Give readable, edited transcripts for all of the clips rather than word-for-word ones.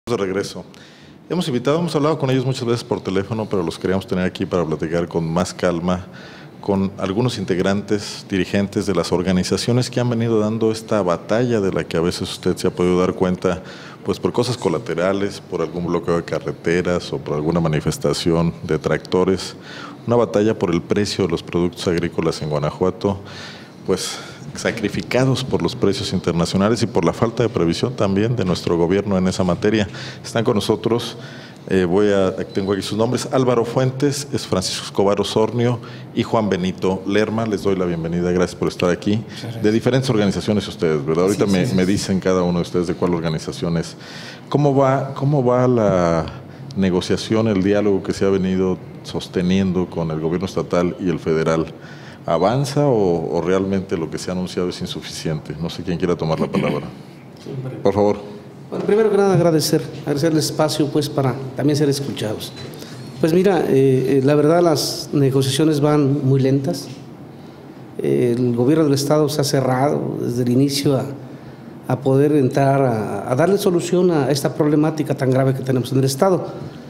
De regreso. Hemos hablado con ellos muchas veces por teléfono, pero los queríamos tener aquí para platicar con más calma con algunos integrantes, dirigentes de las organizaciones que han venido dando esta batalla de la que a veces usted se ha podido dar cuenta, pues por cosas colaterales, por algún bloqueo de carreteras o por alguna manifestación de tractores, una batalla por el precio de los productos agrícolas en Guanajuato, pues sacrificados por los precios internacionales y por la falta de previsión también de nuestro gobierno en esa materia. Están con nosotros, tengo aquí sus nombres: Álvaro Fuentes, es Francisco Escobar Osornio y Juan Benito Lerma. Les doy la bienvenida, gracias por estar aquí. De diferentes organizaciones ustedes, ¿verdad? Ahorita me dicen cada uno de ustedes de cuál organización es. ¿Cómo va la negociación, el diálogo que se ha venido sosteniendo con el gobierno estatal y el federal? ¿Avanza o realmente lo que se ha anunciado es insuficiente? No sé quién quiera tomar la palabra. Por favor. Bueno, primero que nada agradecer el espacio pues para también ser escuchados. Pues mira, la verdad las negociaciones van muy lentas. El gobierno del estado se ha cerrado desde el inicio a poder entrar a darle solución a esta problemática tan grave que tenemos en el estado.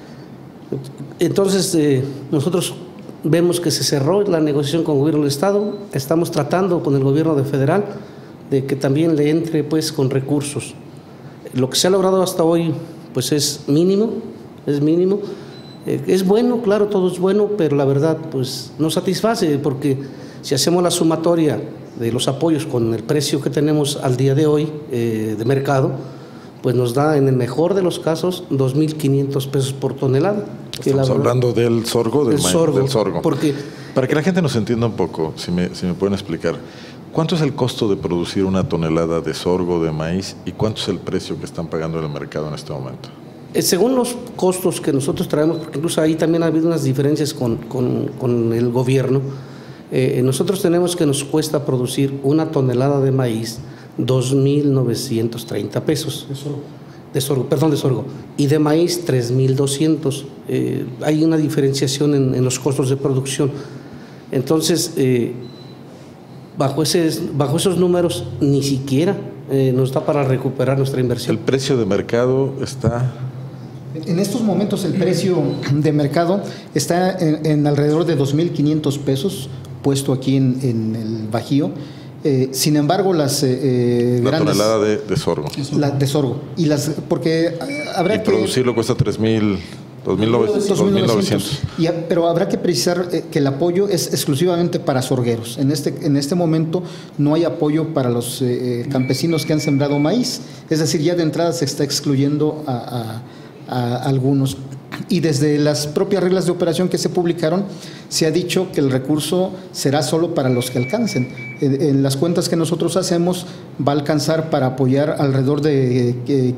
Entonces nosotros vemos que se cerró la negociación con el gobierno del estado, estamos tratando con el gobierno federal de que también le entre pues con recursos. Lo que se ha logrado hasta hoy pues es mínimo. Es bueno, claro, todo es bueno, pero la verdad pues no satisface, porque si hacemos la sumatoria de los apoyos con el precio que tenemos al día de hoy de mercado, pues nos da en el mejor de los casos 2,500 pesos por tonelada. Estamos hablando del sorgo, del sorgo. Porque, para que la gente nos entienda un poco, si me pueden explicar, ¿cuánto es el costo de producir una tonelada de sorgo de maíz y cuánto es el precio que están pagando en el mercado en este momento? Según los costos que nosotros traemos, porque incluso ahí también ha habido unas diferencias con el gobierno, nosotros tenemos que nos cuesta producir una tonelada de maíz 2,930 pesos. De sorgo. Y de maíz 3,200. Hay una diferenciación en los costos de producción. Entonces, bajo esos números, ni siquiera nos da para recuperar nuestra inversión. ¿El precio de mercado está...? En estos momentos el precio de mercado está en alrededor de 2,500 pesos, puesto aquí en el Bajío. Sin embargo, las la tonelada de sorgo. De sorgo. Porque habrá que producirlo cuesta 2,900. Pero habrá que precisar que el apoyo es exclusivamente para sorgueros. En este momento no hay apoyo para los campesinos que han sembrado maíz. Es decir, ya de entrada se está excluyendo a algunos. Y desde las propias reglas de operación que se publicaron, se ha dicho que el recurso será solo para los que alcancen. En las cuentas que nosotros hacemos, va a alcanzar para apoyar alrededor de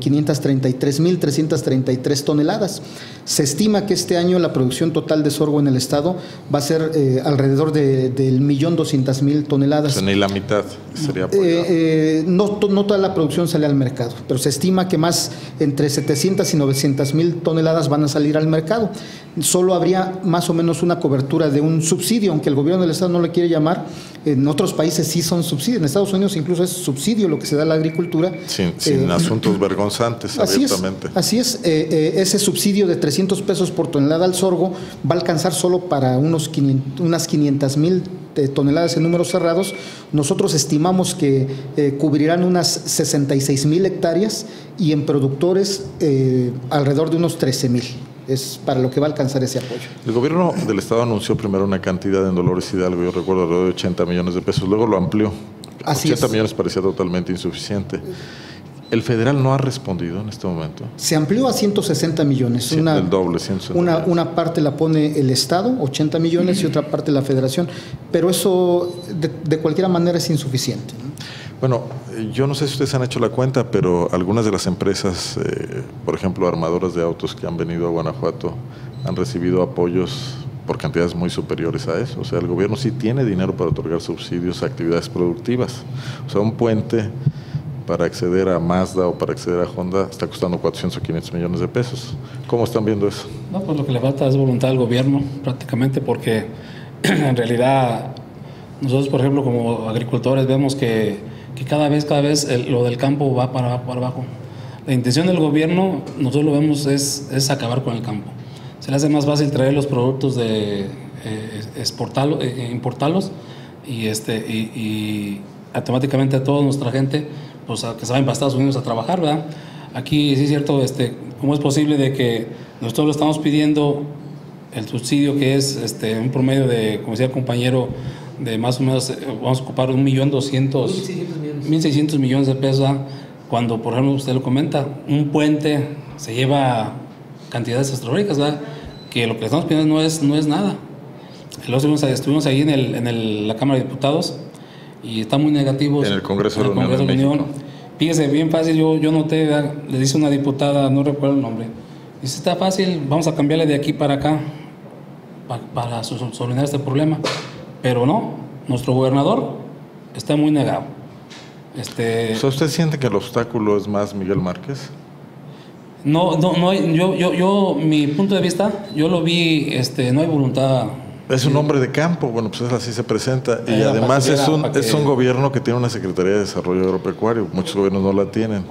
533,333 toneladas. Se estima que este año la producción total de sorgo en el estado va a ser alrededor del 1,200,000 toneladas. O sea, ni la mitad sería apoyado. No toda la producción sale al mercado, pero se estima que más entre 700 y 900,000 toneladas van a salir al mercado. Solo habría más o menos una cobertura de un subsidio, aunque el gobierno del estado no le quiere llamar. En otros países sí son subsidios, en Estados Unidos incluso es subsidio lo que se da a la agricultura. Sin asuntos vergonzantes, abiertamente. Así es, ese subsidio de 300 pesos por tonelada al sorgo va a alcanzar solo para unas 500,000 toneladas en números cerrados. Nosotros estimamos que cubrirán unas 66,000 hectáreas y en productores alrededor de unos 13,000. Es para lo que va a alcanzar ese apoyo. El gobierno del estado anunció primero una cantidad en Dolores Hidalgo, yo recuerdo alrededor de 80 millones de pesos, luego lo amplió. 80 millones parecía totalmente insuficiente. ¿El federal no ha respondido en este momento? Se amplió a 160 millones. Sí, el doble, 160 una parte la pone el estado, 80 millones, y otra parte la federación, pero eso de cualquier manera es insuficiente. Bueno, yo no sé si ustedes han hecho la cuenta, pero algunas de las empresas, por ejemplo, armadoras de autos que han venido a Guanajuato, han recibido apoyos por cantidades muy superiores a eso. O sea, el gobierno sí tiene dinero para otorgar subsidios a actividades productivas. O sea, un puente para acceder a Mazda o para acceder a Honda está costando 400 o 500 millones de pesos. ¿Cómo están viendo eso? No, pues lo que le falta es voluntad al gobierno, prácticamente, porque en realidad nosotros, por ejemplo, como agricultores, vemos que cada vez lo del campo va para abajo. La intención del gobierno, nosotros lo vemos, es acabar con el campo. Se le hace más fácil traer los productos importarlos y automáticamente a toda nuestra gente, pues que se vayan para Estados Unidos a trabajar, ¿verdad? Aquí sí es cierto, ¿cómo es posible de que nosotros le estamos pidiendo el subsidio que es un promedio de, como decía el compañero, de más o menos, vamos a ocupar 1.600.000 millones de pesos, ¿verdad? Cuando, por ejemplo, usted lo comenta, un puente se lleva cantidades astronómicas, ¿verdad? Que lo que le estamos pidiendo no es nada. Luego estuvimos ahí en la Cámara de Diputados y están muy negativos. En el Congreso de la Unión. Fíjese, bien fácil, yo noté, ¿verdad? Le dice una diputada, no recuerdo el nombre, dice, está fácil, vamos a cambiarle de aquí para acá para solucionar este problema. Pero no, nuestro gobernador está muy negado. O sea, ¿usted siente que el obstáculo es más Miguel Márquez? No, yo mi punto de vista, yo lo vi, no hay voluntad. Es un hombre de campo, bueno, pues así se presenta. Y además es un gobierno que tiene una Secretaría de Desarrollo Agropecuario. Muchos gobiernos no la tienen.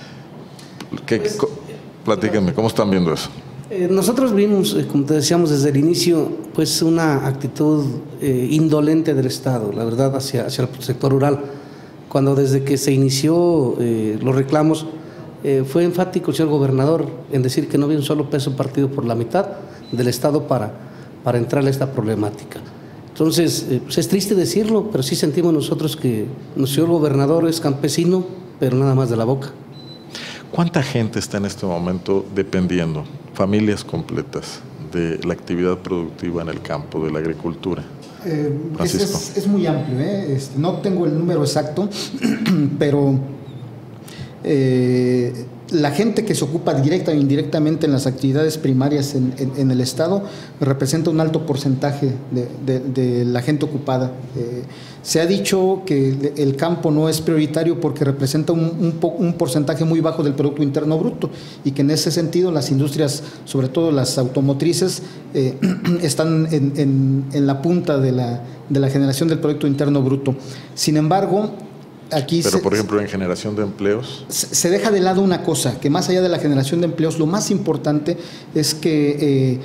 Platíquenme, ¿cómo están viendo eso? Nosotros vimos, como te decíamos desde el inicio, pues una actitud indolente del Estado, la verdad, hacia el sector rural. Cuando desde que se inició los reclamos, fue enfático el señor gobernador en decir que no había un solo peso partido por la mitad del Estado para entrar a esta problemática. Entonces, pues es triste decirlo, pero sí sentimos nosotros que nuestro señor gobernador es campesino, pero nada más de la boca. ¿Cuánta gente está en este momento dependiendo, familias completas, de la actividad productiva en el campo, de la agricultura? Es muy amplio, no tengo el número exacto, pero la gente que se ocupa directa e indirectamente en las actividades primarias en el Estado representa un alto porcentaje de la gente ocupada. Se ha dicho que el campo no es prioritario porque representa un porcentaje muy bajo del Producto Interno Bruto y que en ese sentido las industrias, sobre todo las automotrices, están en la punta de la generación del Producto Interno Bruto. Sin embargo, pero por ejemplo en generación de empleos se deja de lado una cosa, que más allá de la generación de empleos, lo más importante es que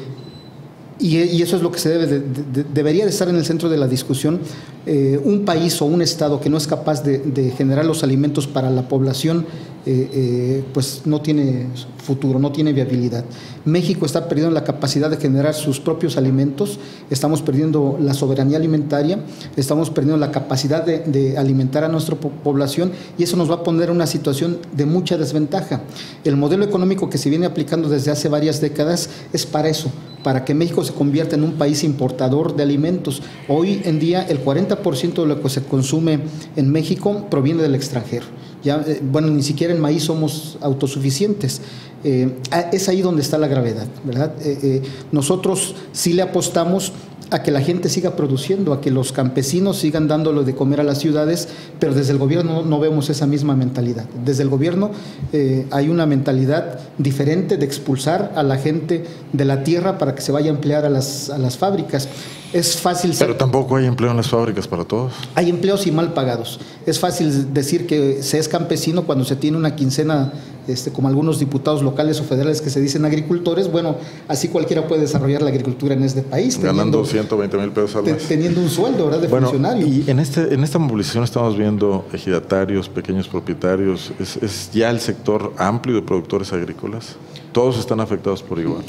y eso es lo que debería de estar en el centro de la discusión. Un país o un estado que no es capaz de generar los alimentos para la población, pues no tiene futuro, no tiene viabilidad. México está perdiendo la capacidad de generar sus propios alimentos, estamos perdiendo la soberanía alimentaria, estamos perdiendo la capacidad de alimentar a nuestra población y eso nos va a poner en una situación de mucha desventaja. El modelo económico que se viene aplicando desde hace varias décadas es para eso, para que México se convierta en un país importador de alimentos. Hoy en día el 40% de lo que se consume en México proviene del extranjero. Ya, bueno, ni siquiera en maíz somos autosuficientes. Es ahí donde está la gravedad, ¿verdad? Nosotros sí le apostamos a que la gente siga produciendo, a que los campesinos sigan dándole de comer a las ciudades, pero desde el gobierno no vemos esa misma mentalidad. Desde el gobierno hay una mentalidad diferente de expulsar a la gente de la tierra para que se vaya a emplear a las fábricas. Es fácil Pero tampoco hay empleo en las fábricas para todos. Hay empleos y mal pagados. Es fácil decir que se es campesino cuando se tiene una quincena, como algunos diputados locales o federales que se dicen agricultores. Bueno, así cualquiera puede desarrollar la agricultura en este país. Ganando 120,000 pesos al mes. Teniendo un sueldo, ¿verdad?, de funcionario. Y en esta movilización estamos viendo ejidatarios, pequeños propietarios. ¿Es ya el sector amplio de productores agrícolas? ¿Todos están afectados por igual?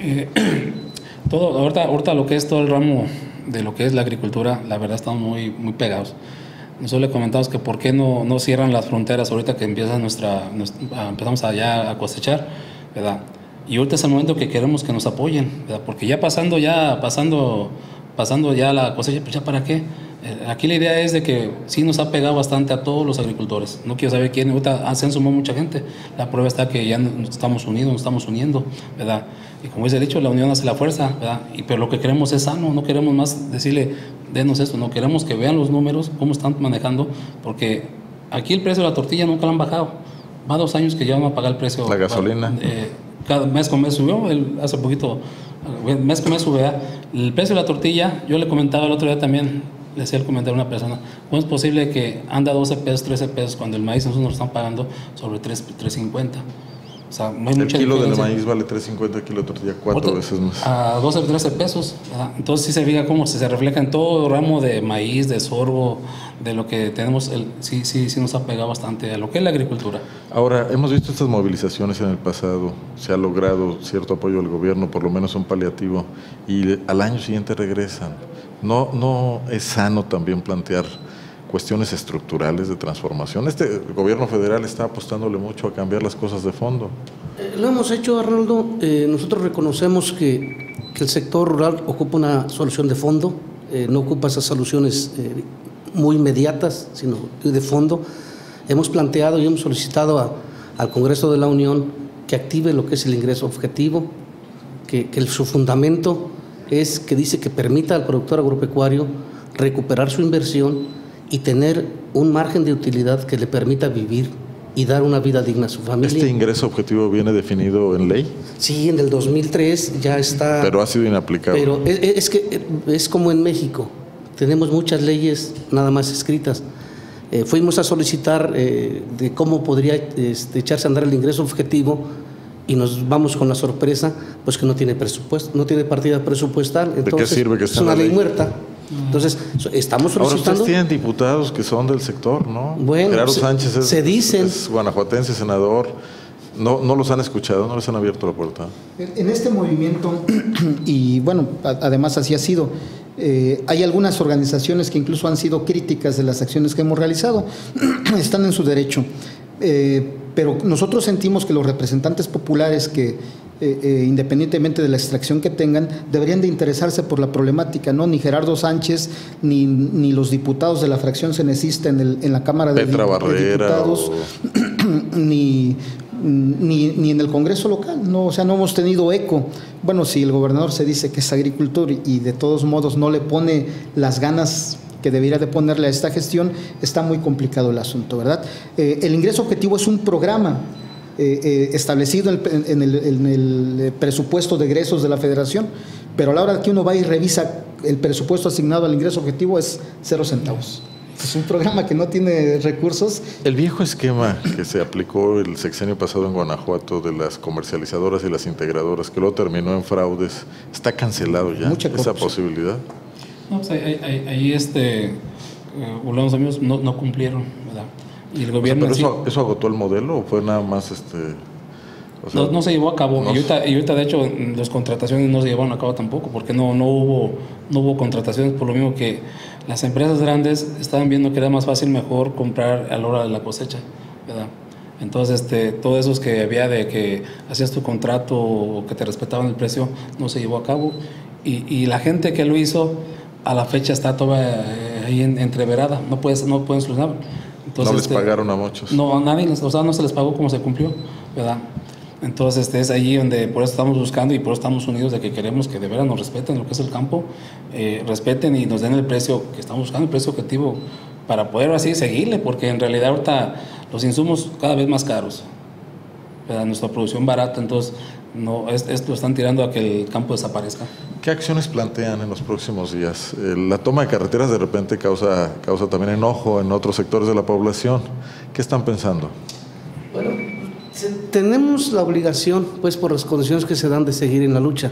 Ahorita lo que es todo el ramo de lo que es la agricultura, la verdad estamos muy, muy pegados. Nosotros le comentamos que por qué no cierran las fronteras ahorita que empieza empezamos allá a cosechar, ¿verdad? Y ahorita es el momento que queremos que nos apoyen, ¿verdad? Porque ya pasando ya la cosecha, pues ya para qué. Aquí la idea es de que sí nos ha pegado bastante a todos los agricultores. No quiero saber quién, ahorita se han sumado mucha gente. La prueba está que ya nos estamos uniendo, ¿verdad? Y como dice dicho, la unión hace la fuerza, ¿verdad? Pero lo que queremos es sano, no queremos más decirle, denos esto, no queremos que vean los números, cómo están manejando, porque aquí el precio de la tortilla nunca lo han bajado. Va 2 años que ya van a pagar el precio. La gasolina. Cada mes con mes subió, hace poquito, mes con mes sube, ¿verdad? El precio de la tortilla, yo le comentaba el otro día también, le hacía el comentario a una persona, ¿cómo es posible que anda 12 pesos, 13 pesos cuando el maíz nosotros nos están pagando sobre 3.50? O sea, hay el mucha kilo de diferencia. maíz vale 3.50, el kilo de tortilla 4 veces más. A 12 o 13 pesos. ¿Verdad? Entonces sí se fija cómo se refleja en todo el ramo de maíz, de sorgo, de lo que tenemos. Sí nos ha pegado bastante a lo que es la agricultura. Ahora, hemos visto estas movilizaciones en el pasado, se ha logrado cierto apoyo del gobierno, por lo menos un paliativo, y al año siguiente regresan. ¿No es sano también plantear cuestiones estructurales de transformación? El gobierno federal está apostándole mucho a cambiar las cosas de fondo. Lo hemos hecho, Arnoldo. Nosotros reconocemos que el sector rural ocupa una solución de fondo, no ocupa esas soluciones muy inmediatas, sino de fondo. Hemos planteado y hemos solicitado al Congreso de la Unión que active lo que es el ingreso objetivo, que su fundamento es que dice que permita al productor agropecuario recuperar su inversión y tener un margen de utilidad que le permita vivir y dar una vida digna a su familia. ¿Este ingreso objetivo viene definido en ley? Sí, en el 2003 ya está. Pero ha sido inaplicable. Pero es que es como en México, tenemos muchas leyes nada más escritas. Fuimos a solicitar de cómo podría echarse a andar el ingreso objetivo y nos vamos con la sorpresa, pues que no tiene presupuesto, no tiene partida presupuestal. Entonces, ¿de qué sirve que esté es una en la ley ley muerta. Entonces, estamos solicitando. Ahora ustedes tienen diputados que son del sector, ¿no? Bueno, Gerardo Sánchez es guanajuatense, senador. ¿No los han escuchado? ¿No les han abierto la puerta? En este movimiento, y bueno, además así ha sido, hay algunas organizaciones que incluso han sido críticas de las acciones que hemos realizado. Están en su derecho. Pero nosotros sentimos que los representantes populares que independientemente de la extracción que tengan, deberían de interesarse por la problemática, ¿no? Ni Gerardo Sánchez, ni los diputados de la fracción cenecista en la Cámara de Diputados, ni en el Congreso local, ¿no? O sea, no hemos tenido eco. Bueno, si el gobernador se dice que es agricultor y de todos modos no le pone las ganas que debería de ponerle a esta gestión, está muy complicado el asunto, ¿verdad? El ingreso objetivo es un programa establecido en el presupuesto de egresos de la Federación, pero a la hora que uno va y revisa el presupuesto asignado al ingreso objetivo es 0 centavos. Es un programa que no tiene recursos. El viejo esquema que se aplicó el sexenio pasado en Guanajuato de las comercializadoras y las integradoras, que luego terminó en fraudes, ¿está cancelado ya esa posibilidad? No, pues ahí los amigos no cumplieron, ¿verdad? Y el gobierno, ¿pero eso agotó el modelo o fue nada más no se llevó a cabo? Y ahorita de hecho las contrataciones no se llevaron a cabo tampoco, porque no hubo contrataciones, por lo mismo que las empresas grandes estaban viendo que era más fácil, mejor comprar a la hora de la cosecha, ¿verdad? Entonces todo eso que había de que hacías tu contrato o que te respetaban el precio no se llevó a cabo, y la gente que lo hizo a la fecha está toda ahí entreverada, no pueden solucionar. Entonces, no les pagaron a muchos. No, a nadie, no se les pagó como se cumplió, ¿verdad? Entonces es allí donde por eso estamos buscando y por eso estamos unidos, de que queremos que de veras nos respeten lo que es el campo, respeten y nos den el precio que estamos buscando, el precio objetivo, para poder así seguirle, porque en realidad ahorita los insumos cada vez más caros, ¿verdad? Nuestra producción barata, entonces esto están tirando a que el campo desaparezca. ¿Qué acciones plantean en los próximos días? La toma de carreteras de repente causa también enojo en otros sectores de la población. ¿Qué están pensando? Bueno, tenemos la obligación, pues por las condiciones que se dan, de seguir en la lucha.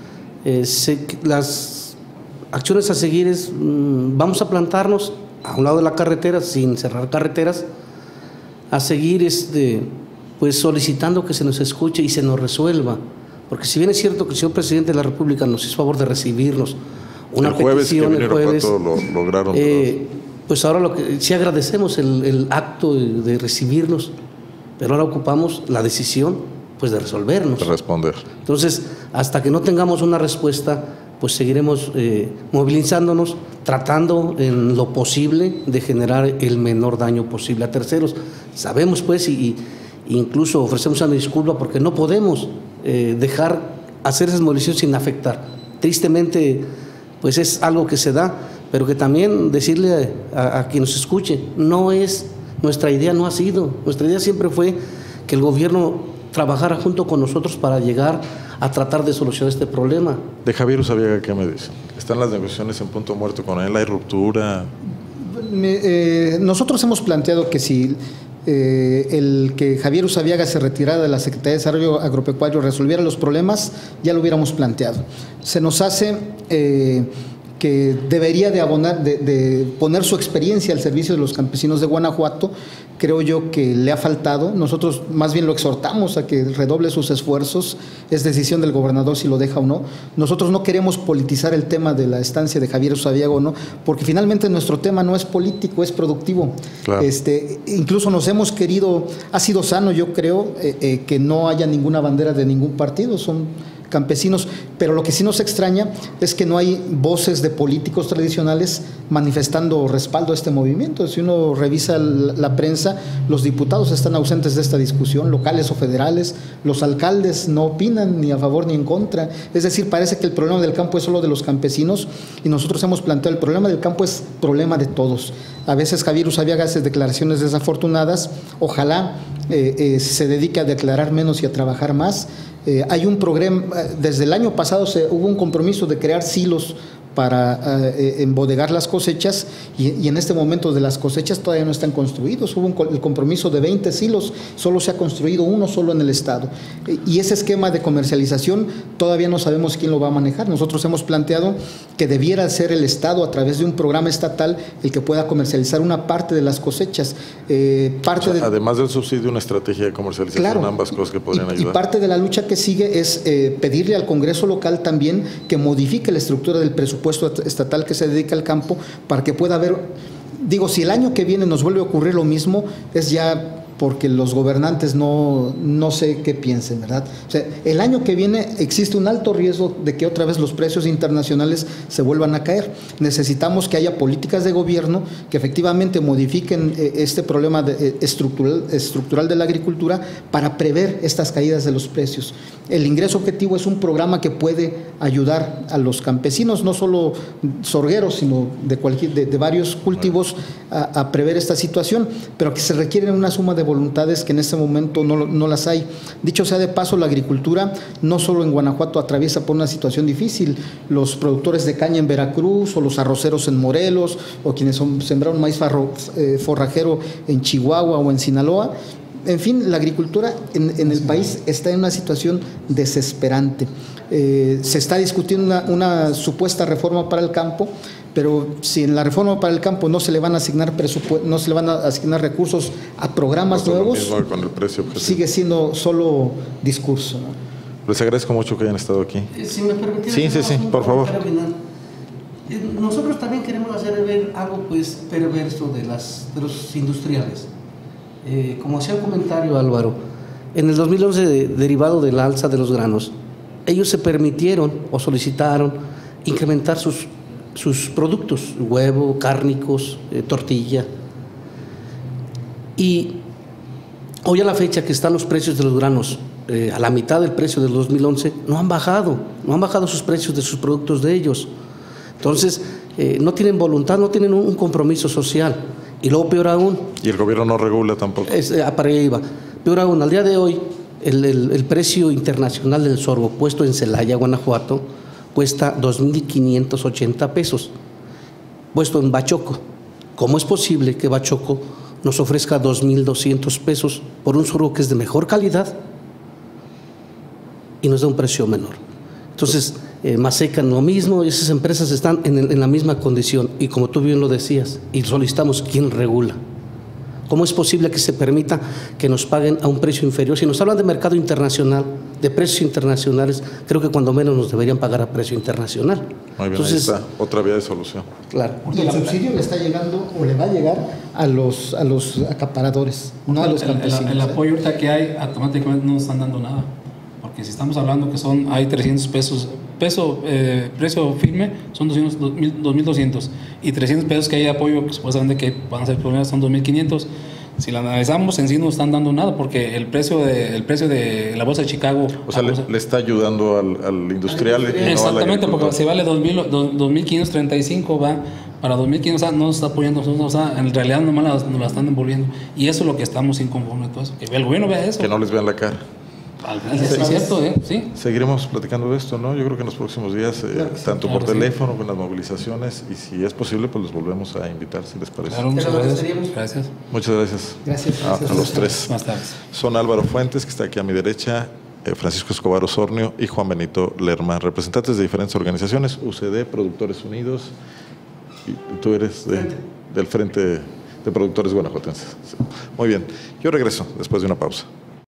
Las acciones a seguir es, vamos a plantarnos a un lado de la carretera, sin cerrar carreteras, a seguir pues solicitando que se nos escuche y se nos resuelva. Porque si bien es cierto que el señor presidente de la República nos hizo favor de recibirnos una petición el jueves, lo lograron. pues ahora sí agradecemos el acto de recibirnos, pero ahora ocupamos la decisión, pues, de resolvernos. De responder. Entonces, hasta que no tengamos una respuesta, pues seguiremos movilizándonos, tratando en lo posible de generar el menor daño posible a terceros. Sabemos, pues, y incluso ofrecemos una disculpa porque no podemos dejar hacer esas movilizaciones sin afectar. Tristemente, pues es algo que se da, pero que también decirle a quien nos escuche, nuestra idea no ha sido, nuestra idea siempre fue que el gobierno trabajara junto con nosotros para llegar a tratar de solucionar este problema. De Javier Usabiaga, ¿qué me dicen? ¿Están las negociaciones en punto muerto con él? ¿Hay ruptura? Nosotros hemos planteado que si el que Javier Usabiaga se retirara de la Secretaría de Desarrollo Agropecuario resolviera los problemas, ya lo hubiéramos planteado. Se nos hace que debería de poner su experiencia al servicio de los campesinos de Guanajuato. Creo yo que le ha faltado. Nosotros más bien lo exhortamos a que redoble sus esfuerzos. Es decisión del gobernador si lo deja o no. Nosotros no queremos politizar el tema de la estancia de Javier Usabiaga o no, porque finalmente nuestro tema no es político, es productivo. Claro. Incluso nos hemos querido, ha sido sano, yo creo, que no haya ninguna bandera de ningún partido. Son campesinos, pero lo que sí nos extraña es que no hay voces de políticos tradicionales manifestando respaldo a este movimiento. Si uno revisa la prensa, los diputados están ausentes de esta discusión, locales o federales, los alcaldes no opinan ni a favor ni en contra. Es decir, parece que el problema del campo es solo de los campesinos, y nosotros hemos planteado el problema del campo es problema de todos. A veces Javier Usabiaga hace declaraciones desafortunadas, ojalá se dedique a declarar menos y a trabajar más. Hay un programa, desde el año pasado hubo un compromiso de crear silos para embodegar las cosechas, y en este momento de las cosechas todavía no están construidos. Hubo el compromiso de 20 silos, solo se ha construido uno solo en el estado, y ese esquema de comercialización todavía no sabemos quién lo va a manejar. Nosotros hemos planteado que debiera ser el estado, a través de un programa estatal, el que pueda comercializar una parte de las cosechas. Además del subsidio, una estrategia de comercialización, claro, ambas cosas que podrían ayudar. Y parte de la lucha que sigue es pedirle al Congreso local también que modifique la estructura del presupuesto estatal que se dedica al campo, para que pueda haber, si el año que viene nos vuelve a ocurrir lo mismo, es ya porque los gobernantes no sé qué piensen, ¿verdad? O sea, el año que viene existe un alto riesgo de que otra vez los precios internacionales se vuelvan a caer. Necesitamos que haya políticas de gobierno que efectivamente modifiquen este problema estructural de la agricultura para prever estas caídas de los precios. El ingreso objetivo es un programa que puede ayudar a los campesinos, no solo sorgueros, sino de varios cultivos, a prever esta situación, pero que se requiere una suma de voluntades que en este momento no las hay. Dicho sea de paso, la agricultura no solo en Guanajuato atraviesa por una situación difícil. Los productores de caña en Veracruz, o los arroceros en Morelos, o quienes sembraron maíz forrajero en Chihuahua o en Sinaloa. En fin, la agricultura en el país está en una situación desesperante. Se está discutiendo una supuesta reforma para el campo, pero si en la reforma para el campo no se le van a asignar recursos a programas nuevos, con el precio sigue siendo solo discurso, ¿no? Les agradezco mucho que hayan estado aquí. Si me permiten, sí, por favor. Nosotros también queremos hacer ver algo perverso de los industriales. Como hacía un comentario Álvaro, en el 2011, derivado del alza de los granos, ellos se permitieron o solicitaron incrementar sus productos, huevo, cárnicos, tortilla. Y hoy, a la fecha que están los precios de los granos a la mitad del precio del 2011, no han bajado sus precios de sus productos de ellos. Entonces, no tienen voluntad, no tienen un compromiso social. Y luego, peor aún... Y el gobierno no regula tampoco. Para allá iba. Peor aún, al día de hoy, el precio internacional del sorgo puesto en Celaya, Guanajuato, cuesta 2.580 pesos, puesto en Bachoco. ¿Cómo es posible que Bachoco nos ofrezca 2.200 pesos por un sorgo que es de mejor calidad y nos da un precio menor? Entonces, Masecan lo mismo, esas empresas están en la misma condición, y como tú bien lo decías, y solicitamos quién regula. ¿Cómo es posible que se permita que nos paguen a un precio inferior? Si nos hablan de mercado internacional, de precios internacionales, creo que cuando menos nos deberían pagar a precio internacional. Muy bien, entonces, ahí está otra vía de solución. Claro. Y el subsidio le está llegando, o le va a llegar a los acaparadores, no a los campesinos. El apoyo ahorita que hay, automáticamente no nos están dando nada. Porque si estamos hablando que hay 300 pesos, precio firme son 2.200, y 300 pesos que hay de apoyo, que supuestamente que van a ser problemas, son 2.500. Si lo analizamos, en sí no están dando nada, porque el precio de la bolsa de Chicago... O sea, le está ayudando al industrial. Exactamente, no porque si vale 2.535, va para 2.500, o sea, no nos está apoyando, o sea, en realidad nomás nos la están envolviendo. Y eso es lo que estamos inconformes, todo eso. Que el gobierno vea eso. Que no les vean la cara. Al final es cierto, sí. Seguiremos platicando de esto, ¿no? Yo creo que en los próximos días, tanto por teléfono como en las movilizaciones, y si es posible, pues les volvemos a invitar, si les parece. Claro, muchas gracias. Muchas gracias. Gracias. A los tres. Más tardes. Son Álvaro Fuentes, que está aquí a mi derecha, Francisco Escobar Osornio y Juan Benito Lerma, representantes de diferentes organizaciones, UCD, Productores Unidos, y tú eres del Frente de Productores Guanajuatenses. Muy bien, yo regreso después de una pausa.